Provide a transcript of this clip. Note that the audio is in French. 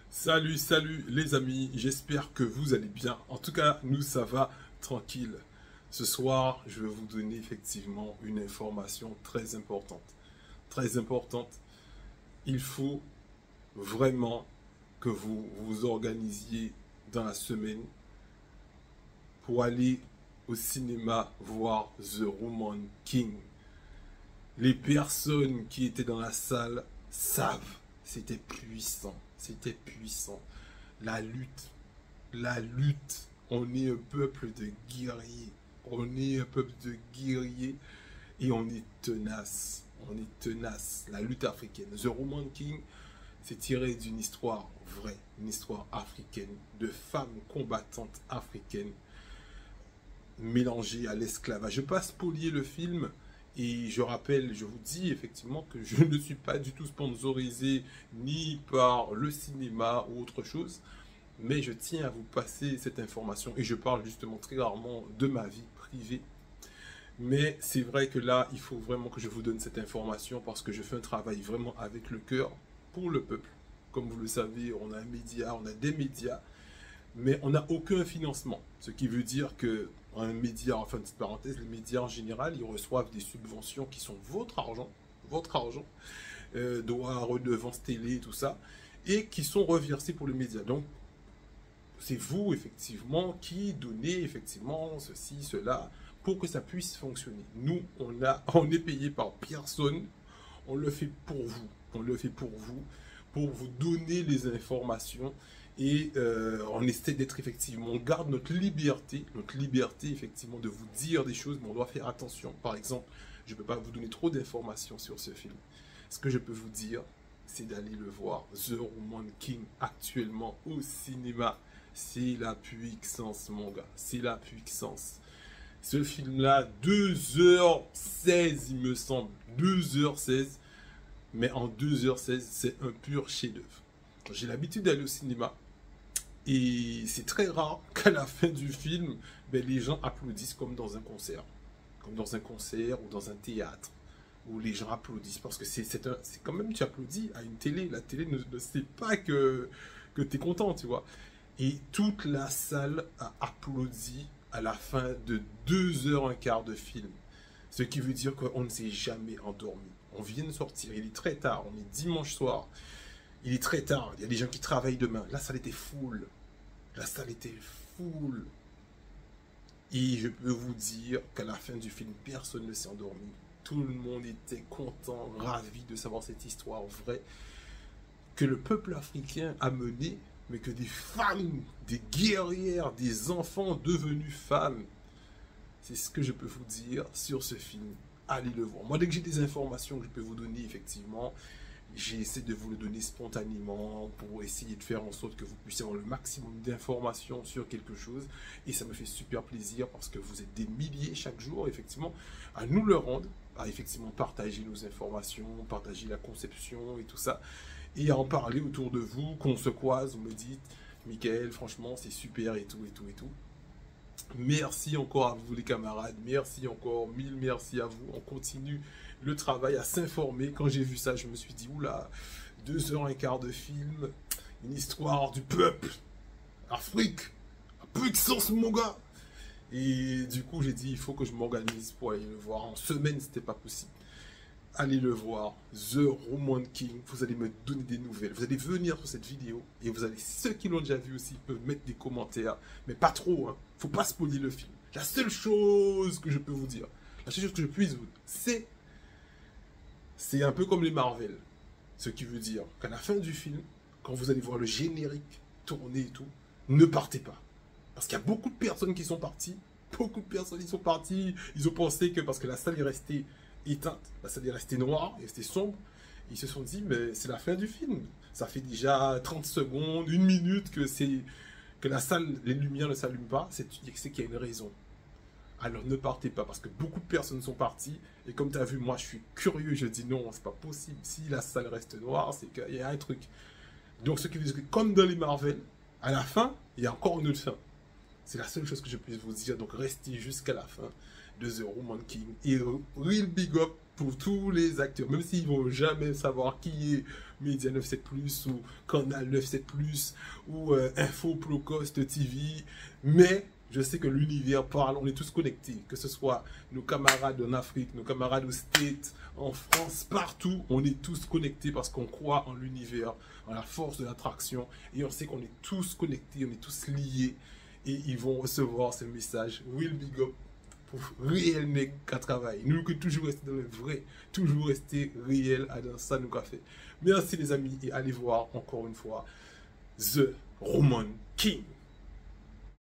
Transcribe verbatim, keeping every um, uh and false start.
Salut, salut les amis, j'espère que vous allez bien. En tout cas, nous ça va tranquille. Ce soir, je vais vous donner effectivement une information très importante. Très importante. Il faut vraiment que vous vous organisiez dans la semaine pour aller au cinéma voir The Woman King. Les personnes qui étaient dans la salle savent, c'était puissant, c'était puissant. La lutte, la lutte, on est un peuple de guerriers, on est un peuple de guerriers et on est tenace, on est tenace. La lutte africaine, The Woman King, c'est tiré d'une histoire vraie, une histoire africaine, de femmes combattantes africaines mélangées à l'esclavage. Je ne vais pas spolier le film. Et je rappelle, je vous dis effectivement que je ne suis pas du tout sponsorisé ni par le cinéma ou autre chose, mais je tiens à vous passer cette information et je parle justement très rarement de ma vie privée. Mais c'est vrai que là, il faut vraiment que je vous donne cette information parce que je fais un travail vraiment avec le cœur pour le peuple. Comme vous le savez, on a un média, on a des médias, mais on n'a aucun financement. Ce qui veut dire que un média, enfin petite parenthèse, les médias en général, ils reçoivent des subventions qui sont votre argent, votre argent, euh, droits, redevances télé, tout ça, et qui sont reversés pour les médias. Donc, c'est vous, effectivement, qui donnez, effectivement, ceci, cela, pour que ça puisse fonctionner. Nous, on, a, on est payé par personne, on le fait pour vous, on le fait pour vous, pour vous donner les informations. Et euh, on essaie d'être effectivement, on garde notre liberté, notre liberté effectivement de vous dire des choses, mais on doit faire attention. Par exemple, je ne peux pas vous donner trop d'informations sur ce film. Ce que je peux vous dire, c'est d'aller le voir. The Woman King actuellement au cinéma. C'est la puissance, mon gars. C'est la puissance. Ce film-là, deux heures seize, il me semble. deux heures seize. Mais en deux heures seize, c'est un pur chef-d'œuvre. J'ai l'habitude d'aller au cinéma. Et c'est très rare qu'à la fin du film, ben, les gens applaudissent comme dans un concert. Comme dans un concert ou dans un théâtre. Où les gens applaudissent. Parce que c'est quand même, tu applaudis à une télé. La télé ne, ne sait pas que, que tu es content, tu vois. Et toute la salle a applaudi à la fin de deux heures un quart de film. Ce qui veut dire qu'on ne s'est jamais endormi. On vient de sortir. Il est très tard. On est dimanche soir. Il est très tard. Il y a des gens qui travaillent demain. La salle était full. La salle était full. Et je peux vous dire qu'à la fin du film, personne ne s'est endormi. Tout le monde était content, ravi de savoir cette histoire vraie que le peuple africain a menée, mais que des femmes, des guerrières, des enfants devenus femmes. C'est ce que je peux vous dire sur ce film. Allez le voir. Moi, dès que j'ai des informations que je peux vous donner, effectivement, j'essaie de vous le donner spontanément pour essayer de faire en sorte que vous puissiez avoir le maximum d'informations sur quelque chose. Et ça me fait super plaisir parce que vous êtes des milliers chaque jour, effectivement, à nous le rendre, à effectivement partager nos informations, partager la conception et tout ça, et à en parler autour de vous, qu'on se croise, vous me dites, Michael, franchement, c'est super et tout, et tout, et tout. Merci encore à vous les camarades, merci encore, mille merci à vous, on continue le travail à s'informer. Quand j'ai vu ça, je me suis dit, oula, deux heures et quart de film, une histoire du peuple, Afrique, la puissance mon gars. Et du coup, j'ai dit, il faut que je m'organise pour aller le voir. En semaine, c'était pas possible. Allez le voir, The Woman King, vous allez me donner des nouvelles, vous allez venir sur cette vidéo, et vous allez, ceux qui l'ont déjà vu aussi, peuvent mettre des commentaires, mais pas trop, hein. Faut pas spoiler le film. La seule chose que je peux vous dire, la seule chose que je puisse vous dire, c'est, c'est un peu comme les Marvel, ce qui veut dire qu'à la fin du film, quand vous allez voir le générique tourner et tout, ne partez pas. Parce qu'il y a beaucoup de personnes qui sont parties, beaucoup de personnes qui sont parties, ils ont pensé que parce que la salle est restée éteinte, la salle est restée noire, et restée sombre, ils se sont dit, mais c'est la fin du film. Ça fait déjà trente secondes, une minute que c'est que la salle, les lumières ne s'allument pas, c'est qu'il y a une raison. Alors ne partez pas, parce que beaucoup de personnes sont parties, et comme tu as vu, moi je suis curieux, je dis non, c'est pas possible. Si la salle reste noire, c'est qu'il y a un truc. Donc ce qui veut dire que comme dans les Marvel, à la fin, il y a encore une autre fin. C'est la seule chose que je puisse vous dire, donc restez jusqu'à la fin de The Woman King. Et real big up pour tous les acteurs, même s'ils vont jamais savoir qui est Média neuf sept plus, ou Canal neuf sept plus, ou euh, Info Procost T V, mais je sais que l'univers parle, on est tous connectés, que ce soit nos camarades en Afrique, nos camarades aux States, en France, partout, on est tous connectés parce qu'on croit en l'univers, en la force de l'attraction, et on sait qu'on est tous connectés, on est tous liés, et ils vont recevoir ce message. Will big up pour réel nègre qui travaille. Nous que toujours rester dans le vrai, toujours rester réel à dans ça nous qu'a fait. Merci les amis, et allez voir encore une fois The Roman King.